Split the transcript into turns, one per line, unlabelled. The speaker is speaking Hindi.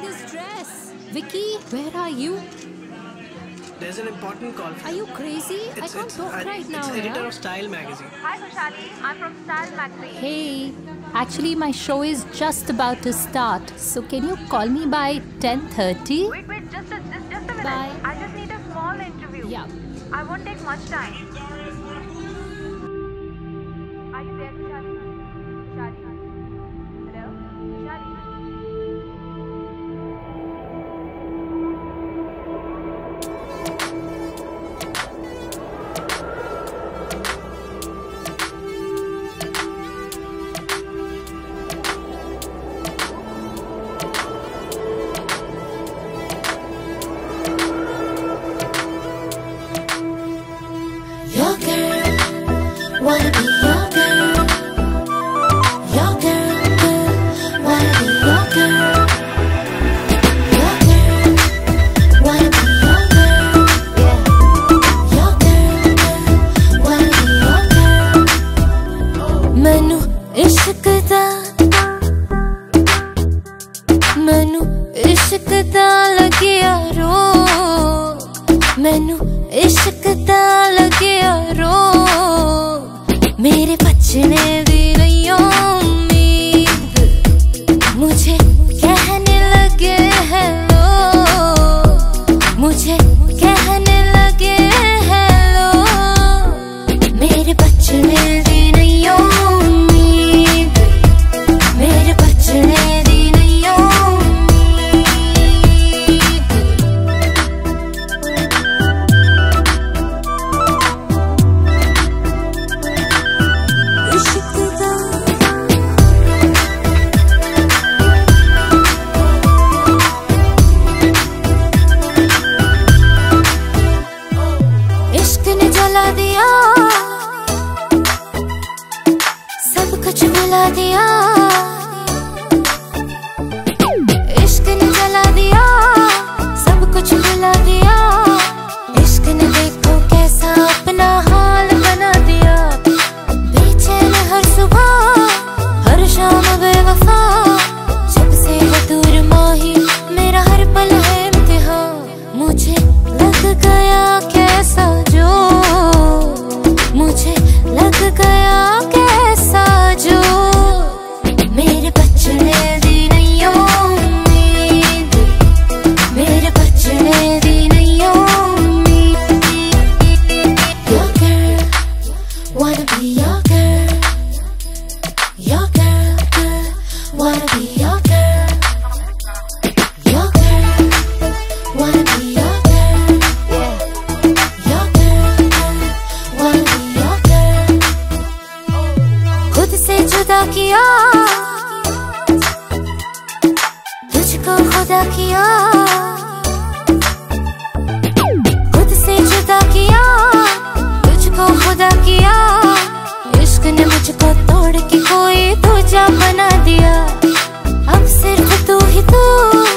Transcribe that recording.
this dress? Vicky, where are you?
There's an important call.
Are you crazy? I can't talk right now.
It's editor of Style magazine.
Hi Khushali, I'm from Style magazine.
Hey, actually my show is just about to start. So can you call me by 10:30?
Wait, just a minute.
Bye.
I just need a small interview.
Yeah.
I won't take much time. Are you there, Khushali? Khushali? Hello? Khushali?
Wanna be your girl, your girl, wanna be your girl, your girl, wanna be your girl, your girl, wanna be your girl. Manu ishq da lagiya roog, manu ishq da lagiya roog, मेरे बचने दी नहीं उम्मीद, मुझे कहने लगे हैं लोग, मुझे कहने लगे हैं लोग, मेरे बचने दी नहीं उम्मीद, मेरे बचने दी नहीं उम्मीद। इश्क ने जला दिया, सब कुछ भुला दिया, इश्क ने जला दिया, सब कुछ भुला दिया, इश्क ने देखो कैसा अपना हाल बना दिया, बेचैन हर सुबह हर शाम बेवफा, जब से है दूर माही मेरा हर पल है इम्तिहान, मुझे लग गया कैसा जो, मुझे लग गया कैसा जो, मेरे बचने दी नहीं उम्मीद, मेरे बचने दी नहीं उम्मीद। Your girl, wanna be your girl, your girl, girl, wanna be your girl, your girl, wanna be your girl, your girl, girl, wanna be your girl। खुद से जुदा किया, तुझको खुदा किया, खुद से जुदा किया, तुझको खुदा किया, इश्क ने मुझको तोड़ के कोई दूजा बना दिया, अब सिर्फ तू ही तू